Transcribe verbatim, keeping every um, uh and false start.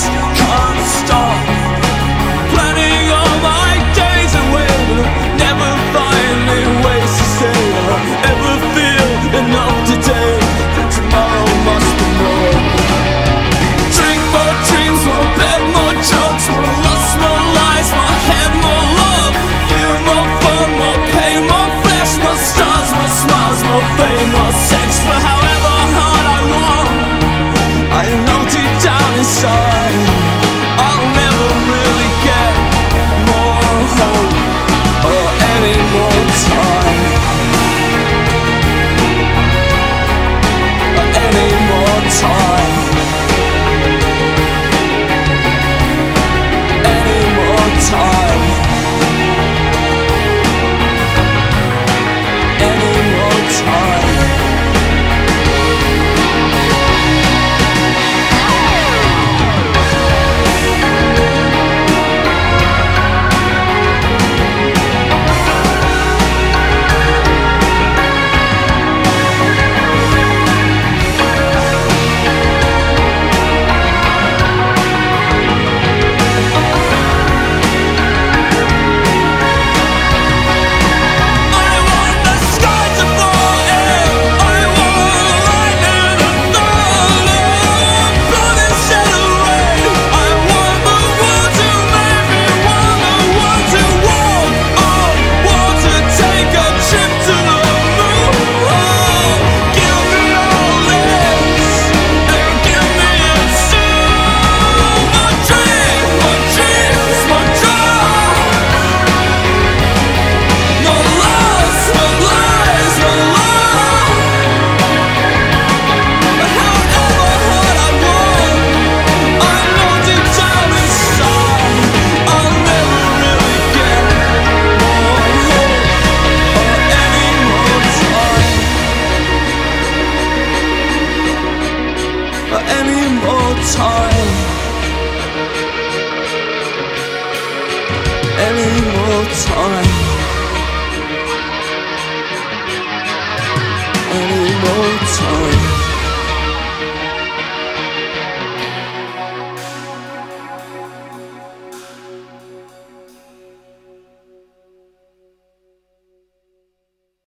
can't stop planning all my days away, but never finding ways to say I ever feel enough today. Tomorrow must be more. Drink more dreams, more bed, more drugs, more lust, more lies, more head, more love, feel more fun, more pain, more flesh, more stars, more smiles, more fame, more sex. For however hard I want, I know deep down inside I'll never really get more hope or any more time, or any more time, any more time, any more time. Any more time, any more time.